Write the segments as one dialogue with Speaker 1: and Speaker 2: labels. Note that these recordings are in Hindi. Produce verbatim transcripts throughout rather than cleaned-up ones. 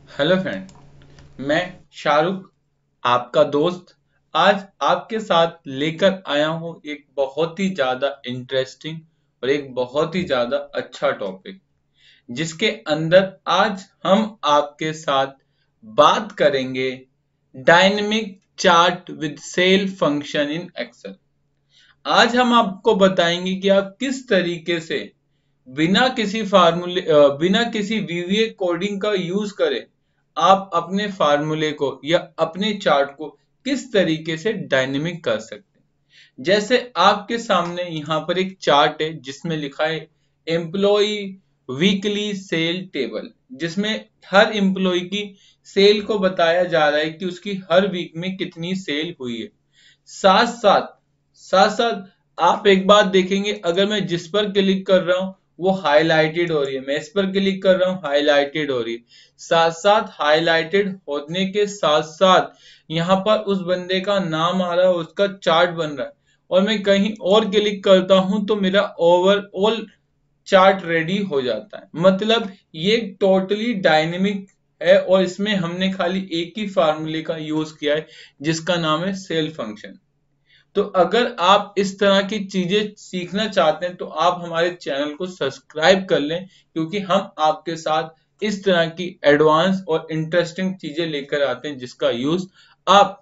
Speaker 1: हेलो फ्रेंड, मैं शाहरुख आपका दोस्त आज आपके साथ लेकर आया हूं एक बहुत ही ज्यादा इंटरेस्टिंग और एक बहुत ही ज्यादा अच्छा टॉपिक, जिसके अंदर आज हम आपके साथ बात करेंगे dynamic chart with cell function in Excel. आज हम आपको बताएंगे कि आप किस तरीके से बिना किसी फार्मूले अ, बिना किसी वीवीए कोडिंग का यूज करे आप अपने फार्मूले को या अपने चार्ट को किस तरीके से डायनेमिक कर सकते हैं। जैसे आपके सामने यहाँ पर एक चार्ट है जिसमें लिखा है एम्प्लॉय वीकली सेल टेबल, जिसमें हर एम्प्लॉय की सेल को बताया जा रहा है कि उसकी हर वीक में कितनी सेल हुई है। साथ साथ साथ साथ आप एक बात देखेंगे, अगर मैं जिस पर क्लिक कर रहा हूं वो हाईलाइटेड हो रही है, मैं इस पर क्लिक कर रहा हूँ हाईलाइटेड हो रही है। साथ साथ हाईलाइटेड होने के साथ साथ यहाँ पर उस बंदे का नाम आ रहा है, उसका चार्ट बन रहा है, और मैं कहीं और क्लिक करता हूं तो मेरा ओवरऑल चार्ट रेडी हो जाता है। मतलब ये टोटली डायनेमिक है और इसमें हमने खाली एक ही फार्मूले का यूज किया है जिसका नाम है सेल फंक्शन। तो अगर आप इस तरह की चीजें सीखना चाहते हैं तो आप हमारे चैनल को सब्सक्राइब कर लें, क्योंकि हम आपके साथ इस तरह की एडवांस और इंटरेस्टिंग चीजें लेकर आते हैं जिसका यूज आप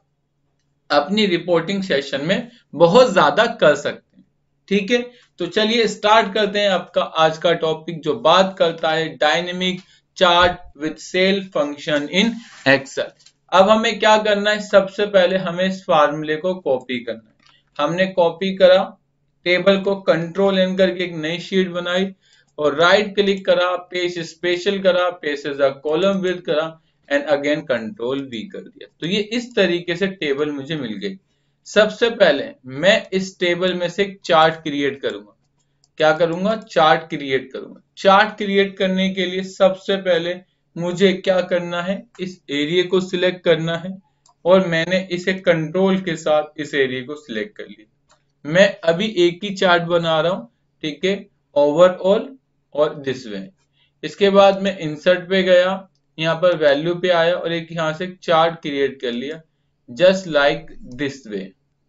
Speaker 1: अपनी रिपोर्टिंग सेशन में बहुत ज्यादा कर सकते हैं। ठीक है, तो चलिए स्टार्ट करते हैं आपका आज का टॉपिक जो बात करता है dynamic chart with cell function in Excel. अब हमें क्या करना है, सबसे पहले हमें इस फार्मूले को कॉपी करना है। हमने कॉपी करा, टेबल को कंट्रोल एन करके एक नई शीट बनाई और राइट क्लिक करा, पेज स्पेशल करा, paste as a column width करा एंड अगेन कंट्रोल वी कर दिया। तो ये इस तरीके से टेबल मुझे मिल गई। सबसे पहले मैं इस टेबल में से एक चार्ट क्रिएट करूंगा। क्या करूंगा? चार्ट क्रिएट करूंगा। चार्ट क्रिएट करने के लिए सबसे पहले मुझे क्या करना है, इस एरिया को सिलेक्ट करना है और मैंने इसे कंट्रोल के साथ इस एरिया को सिलेक्ट कर लिया। मैं अभी एक ही चार्ट बना रहा हूं, ठीक है, ओवरऑल और दिस वे। इसके बाद मैं इंसर्ट पे गया, यहाँ पर वैल्यू पे आया और एक यहाँ से चार्ट क्रिएट कर लिया जस्ट लाइक दिस वे।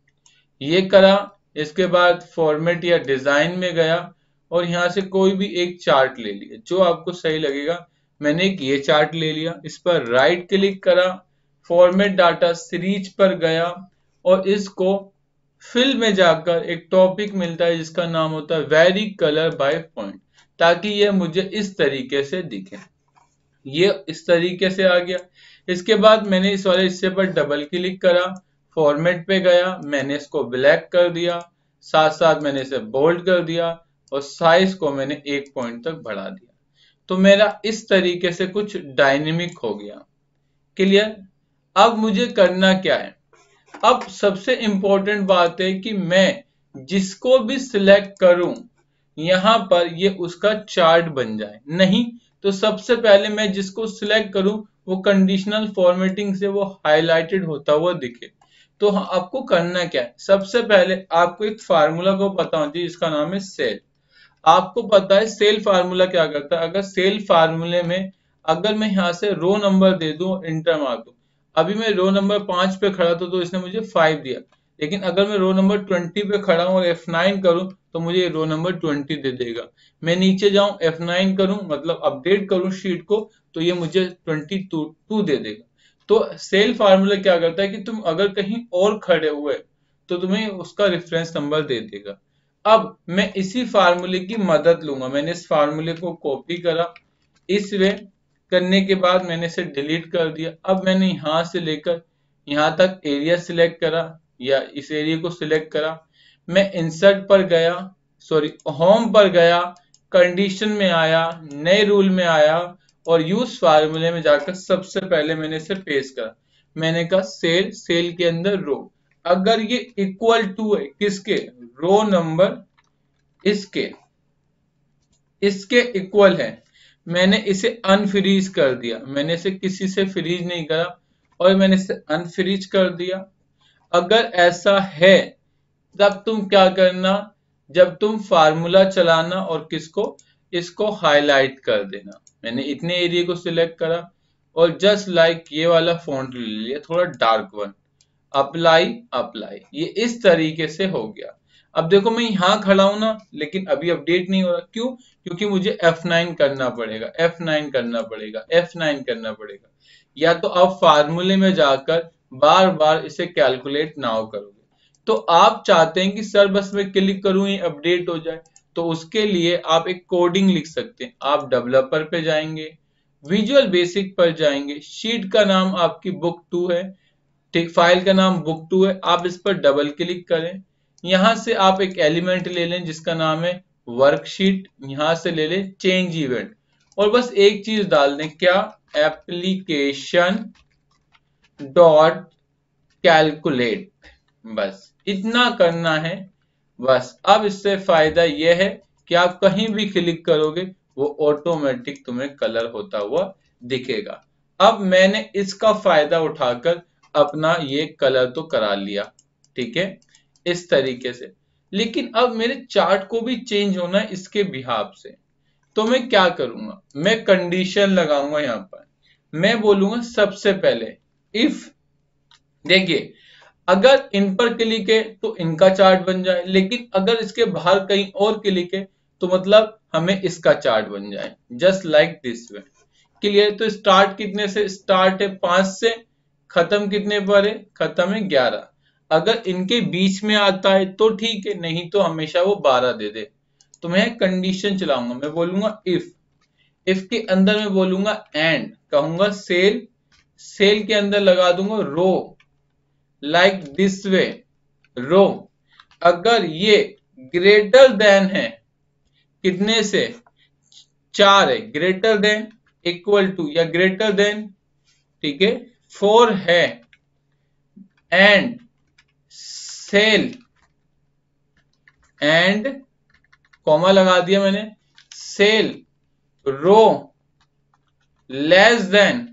Speaker 1: ये करा, इसके बाद फॉर्मेट या डिजाइन में गया और यहाँ से कोई भी एक चार्ट ले लिया जो आपको सही लगेगा। मैंने एक ये चार्ट ले लिया, इस पर राइट क्लिक करा, फॉर्मेट डाटा सीरीज पर गया और इसको फिल में जाकर एक टॉपिक मिलता है जिसका नाम होता है वेरी कलर बाय पॉइंट, ताकि ये मुझे इस तरीके से दिखे। ये इस तरीके से आ गया। इसके बाद मैंने इस वाले हिस्से पर डबल क्लिक करा, फॉर्मेट पे गया, मैंने इसको ब्लैक कर दिया, साथ साथ मैंने इसे बोल्ड कर दिया और साइज को मैंने एक पॉइंट तक बढ़ा दिया। तो मेरा इस तरीके से कुछ डायनेमिक हो गया। क्लियर? अब मुझे करना क्या है? अब सबसे इंपॉर्टेंट बात है कि मैं जिसको भी सिलेक्ट करूं यहां पर ये उसका चार्ट बन जाए। नहीं तो सबसे पहले मैं जिसको सिलेक्ट करूं वो कंडीशनल फॉर्मेटिंग से वो हाईलाइटेड होता हुआ दिखे। तो आपको करना क्या है, सबसे पहले आपको एक फार्मूला को पता होना चाहिए जिसका नाम है सेल। आपको पता है सेल फार्मूला क्या करता है? अगर सेल फार्मूले में अगर मैं यहाँ से रो नंबर दे दूं, इंटर मार दूं, अभी मैं रो नंबर पांच पे खड़ा था तो इसने मुझे फाइव दिया, लेकिन अगर मैं रो नंबर ट्वेंटी पे खड़ा हूं और एफ नाइन करूं तो मुझे रो नंबर ट्वेंटी दे देगा। मैं नीचे जाऊं एफ नाइन करूं मतलब अपडेट करूं शीट को तो ये मुझे ट्वेंटी टू दे देगा। तो सेल फार्मूला क्या करता है कि तुम अगर कहीं और खड़े हुए तो तुम्हें उसका रेफरेंस नंबर दे देगा। अब मैं इसी फार्मूले की मदद लूंगा। मैंने इस फार्मूले को कॉपी करा, इस वे करने के बाद मैंने इसे डिलीट कर दिया। अब मैंने यहां से लेकर यहां तक एरिया सिलेक्ट करा या इस एरिया को सिलेक्ट करा, मैं इंसर्ट पर गया, सॉरी होम पर गया, कंडीशन में आया, नए रूल में आया और यूज फार्मूले में जाकर सबसे पहले मैंने इसे पेस्ट करा। मैंने कहा सेल, सेल के अंदर रो, अगर ये इक्वल टू है किसके, रो नंबर इसके इसके इक्वल है, मैंने इसे अनफ्रीज कर दिया। मैंने इसे किसी से फ्रीज नहीं करा और मैंने इसे अनफ्रीज कर दिया। अगर ऐसा है तब तुम क्या करना, जब तुम फार्मूला चलाना और किसको, इसको हाईलाइट कर देना। मैंने इतने एरिया को सिलेक्ट करा, और जस्ट लाइक ये वाला फॉन्ट ले लिया, थोड़ा डार्क वन, अप्लाई अप्लाई, ये इस तरीके से हो गया। अब देखो मैं यहाँ खड़ा हूं ना, लेकिन अभी अपडेट नहीं हो रहा, क्यों? क्योंकि मुझे एफ नाइन करना पड़ेगा, एफ नाइन करना पड़ेगा, एफ नाइन करना पड़ेगा। या तो आप फार्मूले में जाकर बार बार इसे कैलकुलेट ना करोगे, तो आप चाहते हैं कि सर बस मैं क्लिक करूं ये अपडेट हो जाए, तो उसके लिए आप एक कोडिंग लिख सकते हैं। आप डेवलपर पे जाएंगे, विजुअल बेसिक पर जाएंगे, शीट का नाम आपकी बुक टू है, ठीक, फाइल का नाम बुक टू है, आप इस पर डबल क्लिक करें। यहां से आप एक एलिमेंट ले लें जिसका नाम है वर्कशीट, यहां से ले लें चेंज इवेंट, और बस एक चीज डाल दें, क्या? एप्लीकेशन डॉट कैलकुलेट, बस इतना करना है बस। अब इससे फायदा यह है कि आप कहीं भी क्लिक करोगे वो ऑटोमेटिक तुम्हें कलर होता हुआ दिखेगा। अब मैंने इसका फायदा उठाकर अपना ये कलर तो करा लिया, ठीक है, इस तरीके से। लेकिन अब मेरे चार्ट को भी चेंज होना है इसके बिहाफ से, तो मैं क्या करूंगा? मैं कंडीशन लगाऊंगा यहां पर, मैं बोलूंगा सबसे पहले इफ, देखिए अगर इन पर क्लिक है तो इनका चार्ट बन जाए, लेकिन अगर इसके बाहर कहीं और क्लिक है तो मतलब हमें इसका चार्ट बन जाए, just like this way. Clear? तो स्टार्ट कितने से? स्टार्ट है पांच से, खत्म कितने पर है? खत्म है ग्यारह। अगर इनके बीच में आता है तो ठीक है, नहीं तो हमेशा वो बारह दे दे। तो मैं कंडीशन चलाऊंगा, मैं बोलूंगा इफ, इफ के अंदर मैं बोलूंगा एंड, कहूंगा सेल, सेल के अंदर लगा दूंगा रो, लाइक दिस वे, रो। अगर ये ग्रेटर देन है कितने से? चार है, ग्रेटर देन, इक्वल टू या ग्रेटर देन, ठीक है, फोर है, एंड सेल, एंड कॉमा लगा दिया मैंने, cell row less than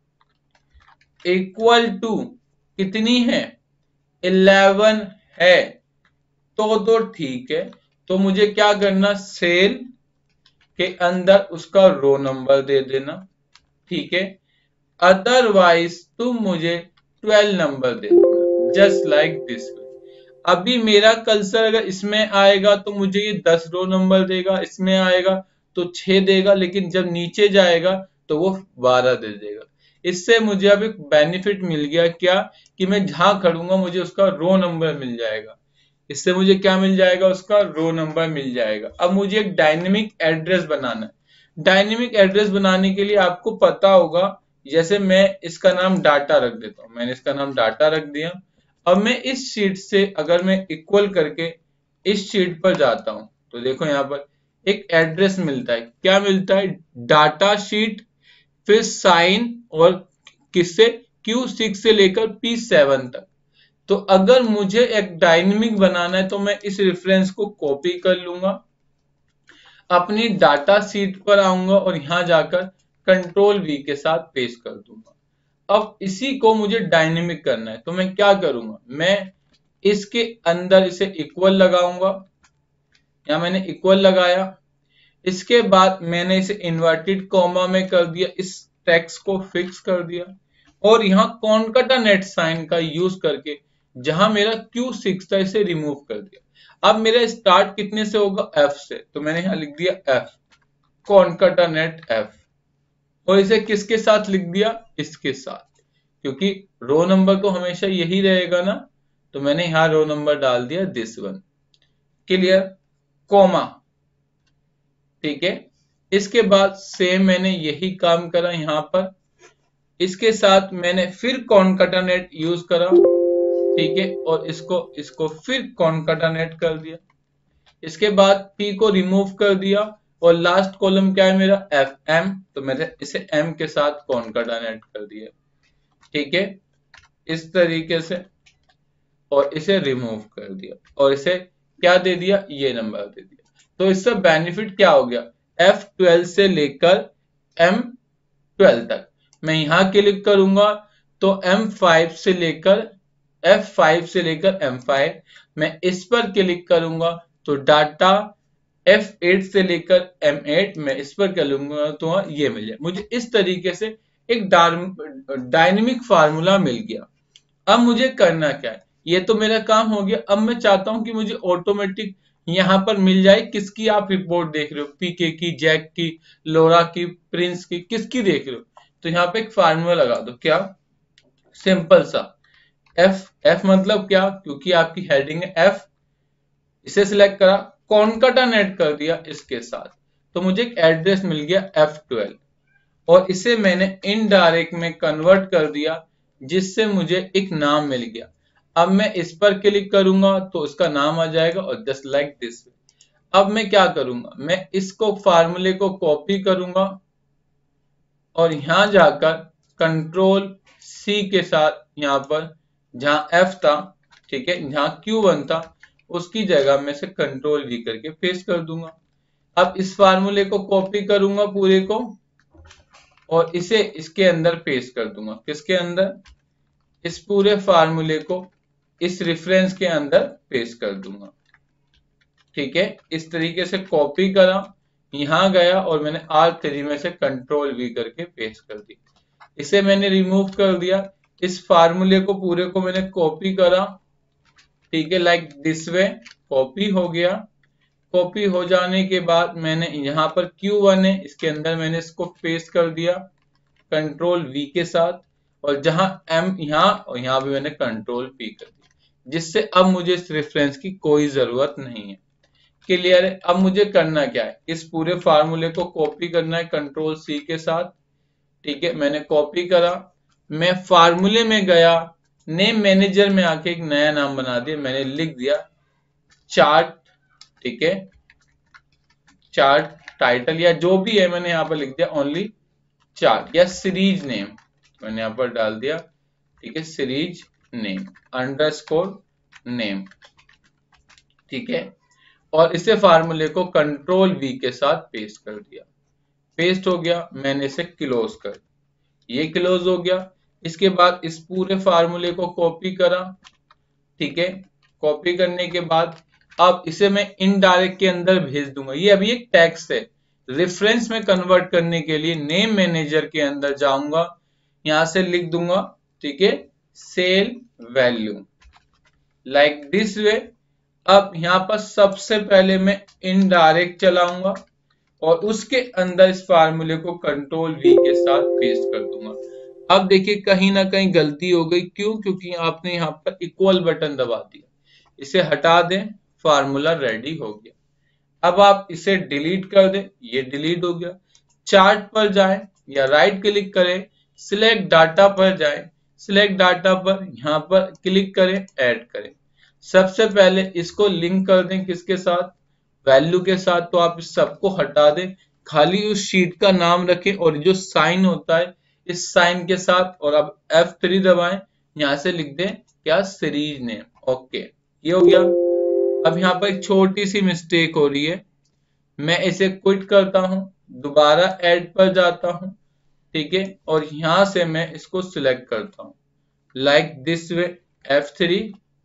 Speaker 1: equal to कितनी है? इलेवन है, तो तो ठीक है। तो मुझे क्या करना? सेल के अंदर उसका रो नंबर दे देना, ठीक है, अदरवाइज तुम मुझे ट्वेल्व नंबर दे देना, जस्ट लाइक दिस वे। अभी मेरा कर्सर अगर इसमें आएगा तो मुझे ये दस रो नंबर देगा, इसमें आएगा तो छह देगा, लेकिन जब नीचे जाएगा तो वो बारह दे देगा। इससे मुझे अब एक बेनिफिट मिल गया, क्या? कि मैं जहां खड़ूंगा मुझे उसका रो नंबर मिल जाएगा। इससे मुझे क्या मिल जाएगा? उसका रो नंबर मिल जाएगा। अब मुझे एक डायनेमिक एड्रेस बनाना है। डायनेमिक एड्रेस बनाने के लिए आपको पता होगा, जैसे मैं इसका नाम डाटा रख देता हूं, मैंने इसका नाम डाटा रख दिया। अब मैं इस शीट से अगर मैं इक्वल करके इस शीट पर जाता हूं तो देखो यहां पर एक एड्रेस मिलता है, क्या मिलता है? डाटा शीट, फिर साइन, और किससे? क्यू सिक्स से लेकर पी सेवन तक। तो अगर मुझे एक डायनेमिक बनाना है तो मैं इस रेफरेंस को कॉपी कर लूंगा, अपनी डाटा शीट पर आऊंगा और यहां जाकर कंट्रोल वी के साथ पेस्ट कर दूंगा। अब इसी को मुझे डायनेमिक करना है, तो मैं क्या करूंगा? मैं इसके अंदर इसे इक्वल लगाऊंगा, या मैंने इक्वल लगाया। इसके बाद मैंने इसे इन्वर्टेड कॉमा में कर दिया, इस टेक्स्ट को फिक्स कर दिया, और यहाँ कॉनकैटिनेट साइन का यूज करके जहां मेरा क्यू सिक्स था इसे रिमूव कर दिया। अब मेरा स्टार्ट कितने से होगा? एफ से, तो मैंने यहां लिख दिया एफ, कॉनकैटिनेट एफ, और इसे किसके साथ लिख दिया? इसके साथ, क्योंकि रो नंबर तो हमेशा यही रहेगा ना, तो मैंने यहां रो नंबर डाल दिया दिस वन। क्लियर? कॉमा, ठीक है। इसके बाद सेम मैंने यही काम करा यहां पर, इसके साथ मैंने फिर कॉनकैटिनेट यूज करा, ठीक है, और इसको इसको फिर कॉनकैटिनेट कर दिया। इसके बाद पी को रिमूव कर दिया, और लास्ट कॉलम क्या है मेरा? एफ एम, तो मैंने इसे एम के साथ कॉनकैटिनेट कर दिया, ठीक है, इस तरीके से, और इसे रिमूव कर दिया, और इसे क्या दे दिया? ये नंबर दे दिया। तो इससे बेनिफिट क्या हो गया? एफ ट्वेल्व से लेकर एम ट्वेल्व तक। मैं यहां क्लिक करूंगा तो एम फाइव से लेकर एफ फाइव से लेकर एम फाइव, मैं इस पर क्लिक करूंगा तो डाटा एफ एट से लेकर एम एट, मैं इस पर करूंगा तो ये मिल जाए। मुझे इस तरीके से एक डायनेमिक फार्मूला मिल गया। अब मुझे करना क्या है, ये तो मेरा काम हो गया। अब मैं चाहता हूं कि मुझे ऑटोमेटिक यहाँ पर मिल जाए, किसकी आप रिपोर्ट देख रहे हो, पीके की, जैक की, लोरा की, प्रिंस की, किसकी देख रहे हो। तो यहाँ पे एक फार्मूला लगा दो, क्या, सिंपल सा, एफ। एफ मतलब क्या, क्योंकि आपकी हेडिंग है एफ, इसे सिलेक्ट करा, कॉनकैटेनेट कर दिया इसके साथ, तो मुझे एक एड्रेस मिल गया एफ ट्वेल्व, और इसे मैंने इनडायरेक्ट में कन्वर्ट कर दिया, जिससे मुझे एक नाम मिल गया। अब मैं इस पर क्लिक करूंगा तो इसका नाम आ जाएगा, और जस्ट लाइक दिस। अब मैं क्या करूंगा, मैं इसको फार्मूले को कॉपी करूंगा और यहां जाकर कंट्रोल सी के साथ यहां पर जहां एफ था, ठीक है, जहां क्यू वन था, उसकी जगह में से कंट्रोल वी करके पेस्ट कर दूंगा। अब इस फार्मूले को कॉपी करूंगा पूरे को, और इसे इसके अंदर पेस्ट कर दूंगा। किसके अंदर, इस पूरे फार्मूले को इस रेफरेंस के अंदर पेस्ट कर दूंगा। ठीक है, इस तरीके से कॉपी करा, यहां गया और मैंने आर थ्री में से कंट्रोल वी करके पेस्ट कर दी। इसे मैंने रिमूव कर दिया, इस फार्मूले को पूरे को मैंने कॉपी करा, ठीक है, लाइक दिस वे, कॉपी हो गया। कॉपी हो जाने के बाद मैंने यहाँ पर क्यू वन है, इसके अंदर मैंने इसको पेस्ट कर दिया कंट्रोल वी के साथ, और जहां एम यहाँ, और यहाँ भी मैंने कंट्रोल पी कर दिया, जिससे अब मुझे इस रेफरेंस की कोई जरूरत नहीं है। क्लियर है। अब मुझे करना क्या है, इस पूरे फार्मूले को कॉपी करना है कंट्रोल सी के साथ। ठीक है, मैंने कॉपी करा, मैं फार्मूले में गया, नेम मैनेजर में आके एक नया नाम बना दिया, मैंने लिख दिया चार्ट। ठीक है, चार्ट टाइटल या जो भी है मैंने यहाँ पर लिख दिया ओनली चार्ट, या सीरीज नेम मैंने यहाँ पर डाल दिया। ठीक है, सीरीज नेम अंडरस्कोर नेम। ठीक है, और इसे फार्मूले को कंट्रोल वी के साथ पेस्ट कर दिया। पेस्ट हो गया, मैंने इसे क्लोज कर, ये क्लोज हो गया। इसके बाद इस पूरे फार्मूले को कॉपी करा। ठीक है, कॉपी करने के बाद अब इसे मैं इनडायरेक्ट के अंदर भेज दूंगा। ये अभी एक टेक्स्ट है, रेफरेंस में कन्वर्ट करने के लिए नेम मैनेजर के अंदर जाऊंगा, यहां से लिख दूंगा, ठीक है, cell value, like this way. अब यहां पर सबसे पहले मैं इनडायरेक्ट चलाऊंगा और उसके अंदर इस फार्मूले को कंट्रोल वी के साथ पेस्ट कर दूंगा। अब देखिए कहीं ना कहीं गलती हो गई, क्यों, क्योंकि आपने यहाँ पर इक्वल बटन दबा दिया। इसे हटा दें, फार्मूला रेडी हो गया। अब आप इसे डिलीट कर दें, ये डिलीट हो गया। चार्ट पर जाएं या राइट क्लिक करें, सिलेक्ट डाटा पर जाएं, सिलेक्ट डाटा पर यहां पर क्लिक करें, ऐड करें। सबसे पहले इसको लिंक कर दें, किसके साथ, वैल्यू के साथ। तो आप इस सबको हटा दें, खाली उस शीट का नाम रखें और जो साइन होता है इस साइन के साथ, और अब एफ थ्री दबाएं, यहां से लिख दें क्या, सीरीज नेम। ओके, ये हो गया। अब यहाँ पर एक छोटी सी मिस्टेक हो रही है, मैं इसे क्विट करता हूं, दोबारा ऐड पर जाता हूं, ठीक है, और यहां से मैं इसको सिलेक्ट करता हूं, like this way, F three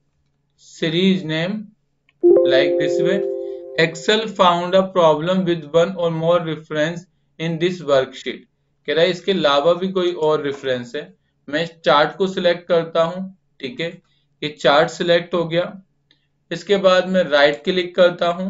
Speaker 1: series name, like this way. Excel found a problem with one or more reference in this worksheet। कह रहा है इसके अलावा भी कोई और रेफरेंस है। मैं चार्ट को सिलेक्ट करता हूं, ठीक है, ये चार्ट सिलेक्ट हो गया। इसके बाद मैं राइट क्लिक करता हूं,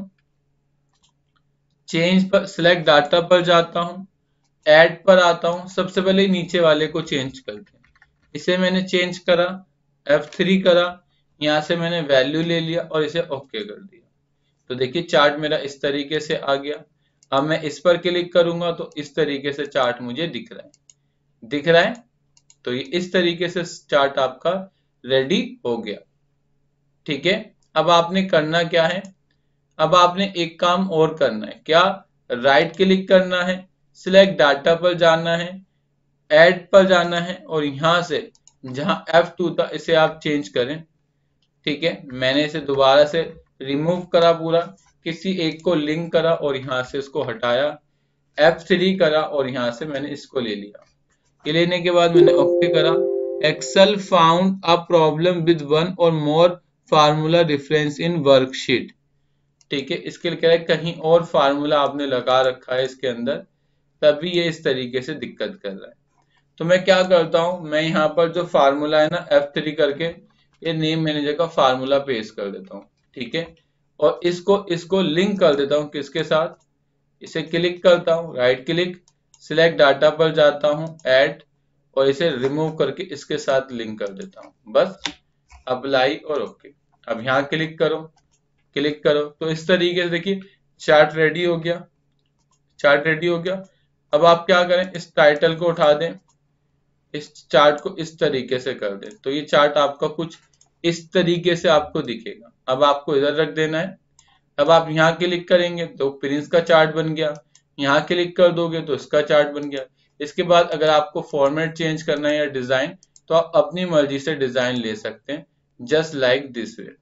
Speaker 1: चेंज पर, सिलेक्ट डाटा पर जाता हूं, ऐड पर आता हूं। सबसे पहले नीचे वाले को चेंज करते हैं, इसे मैंने चेंज करा, एफ थ्री करा, यहां से मैंने वैल्यू ले लिया और इसे ओके कर दिया। तो देखिए चार्ट मेरा इस तरीके से आ गया। अब मैं इस पर क्लिक करूंगा तो इस तरीके से चार्ट मुझे दिख रहा है, दिख रहा है। तो ये इस तरीके से चार्ट आपका रेडी हो गया। ठीक है, अब आपने करना क्या है, अब आपने एक काम और करना है, क्या, राइट क्लिक करना है, सिलेक्ट डाटा पर जाना है, ऐड पर जाना है, और यहां से जहां एफ टू था इसे आप चेंज करें। ठीक है, मैंने इसे दोबारा से रिमूव करा, पूरा किसी एक को लिंक करा और यहां से इसको हटाया, एफ थ्री करा और यहां से मैंने इसको ले लिया। ये लेने के बाद मैंने ओके करा। Excel found a problem with one or more formula reference in worksheet. ठीक है, इसके लिए कह रहा है कहीं और फार्मूला आपने लगा रखा है इसके अंदर, तभी ये इस तरीके से दिक्कत कर रहा है। तो मैं क्या करता हूं, मैं यहाँ पर जो फार्मूला है ना एफ थ्री करके, ये नेम मैनेजर का फार्मूला पेस्ट कर देता हूँ, ठीक है। और इसको इसको लिंक कर देता हूँ किसके साथ, इसे क्लिक करता हूँ, राइट क्लिक, सिलेक्ट डाटा पर जाता हूँ, ऐड, और इसे रिमूव करके इसके साथ लिंक कर देता हूँ, बस अप्लाई और ओके। अब यहाँ क्लिक करो, क्लिक करो, तो इस तरीके से देखिए चार्ट रेडी हो गया, चार्ट रेडी हो गया। अब आप क्या करें, इस टाइटल को उठा दें, इस चार्ट को इस तरीके से कर दें, तो ये चार्ट आपका कुछ इस तरीके से आपको दिखेगा। अब आपको इधर रख देना है। अब आप यहाँ क्लिक करेंगे तो प्रिंस का चार्ट बन गया, यहाँ क्लिक कर दोगे तो इसका चार्ट बन गया। इसके बाद अगर आपको फॉर्मेट चेंज करना है या डिजाइन, तो आप अपनी मर्जी से डिजाइन ले सकते हैं, just like this way,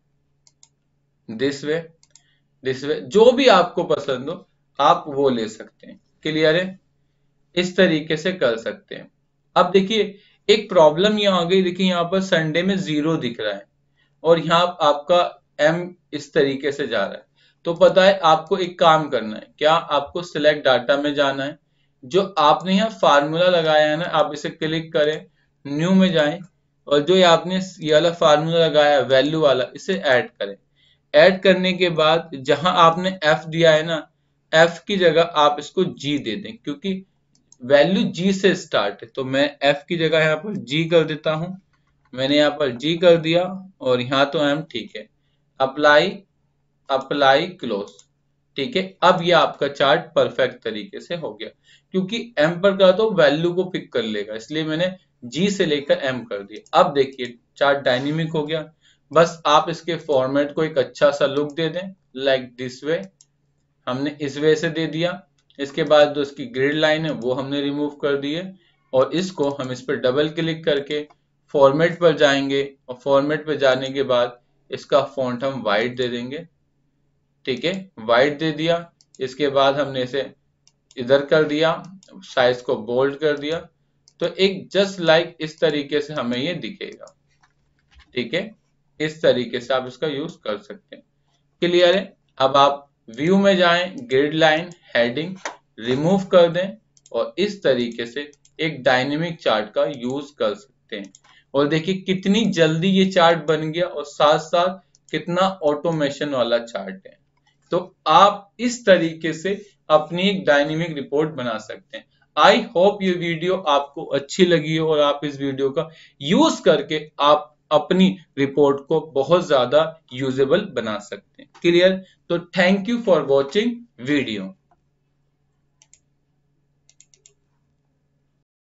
Speaker 1: this way, this way, जो भी आपको पसंद हो आप वो ले सकते हैं। क्लियर है, इस तरीके से कर सकते हैं। अब देखिए एक प्रॉब्लम यहाँ आ गई, देखिए यहाँ पर संडे में जीरो दिख रहा है और यहाँ आपका एम इस तरीके से जा रहा है। तो पता है आपको एक काम करना है, क्या आपको सिलेक्ट डाटा में जाना है, जो आपने यहाँ फार्मूला लगाया है ना, आप इसे क्लिक करें, न्यू में जाएं, और जो आपने ये वाला फार्मूला लगाया वैल्यू वाला, इसे ऐड करें। ऐड करने के बाद जहां आपने एफ दिया है ना, एफ की जगह आप इसको जी दे दें, क्योंकि वैल्यू जी से स्टार्ट है। तो मैं एफ की जगह यहाँ पर जी कर देता हूं, मैंने यहाँ पर जी कर दिया, और यहाँ तो एम, ठीक है। अप्लाई, अप्लाई क्लोज, ठीक है। अब ये आपका चार्ट परफेक्ट तरीके से हो गया, क्योंकि एम पर का तो वैल्यू को पिक कर लेगा, इसलिए मैंने जी से लेकर एम कर दिया। अब देखिए चार्ट डायनेमिक हो गया। बस आप इसके फॉर्मेट को एक अच्छा सा लुक दे दें, लाइक दिस वे, हमने इस वे से दे दिया। इसके बाद जो इसकी ग्रिड लाइन है वो हमने रिमूव कर दी है, और इसको हम इस पर डबल क्लिक करके फॉर्मेट पर जाएंगे, और फॉर्मेट पर जाने के बाद इसका फॉन्ट हम वाइट दे देंगे, ठीक है, वाइट दे दिया। इसके बाद हमने इसे इधर कर दिया, साइज को बोल्ड कर दिया, तो एक जस्ट लाइक इस तरीके से हमें ये दिखेगा, ठीक है। इस तरीके से आप इसका यूज कर सकते हैं। क्लियर है। अब आप व्यू में जाएं, ग्रिड लाइन, हेडिंग रिमूव कर दें, और इस तरीके से एक डायनेमिक चार्ट का यूज कर सकते हैं। और देखिए कितनी जल्दी ये चार्ट बन गया, और साथ साथ कितना ऑटोमेशन वाला चार्ट है। तो आप इस तरीके से अपनी एक डायनेमिक रिपोर्ट बना सकते हैं। आई होप ये वीडियो आपको अच्छी लगी हो, और आप इस वीडियो का यूज करके आप अपनी रिपोर्ट को बहुत ज्यादा यूजेबल बना सकते हैं। क्लियर। तो thank you for watching video.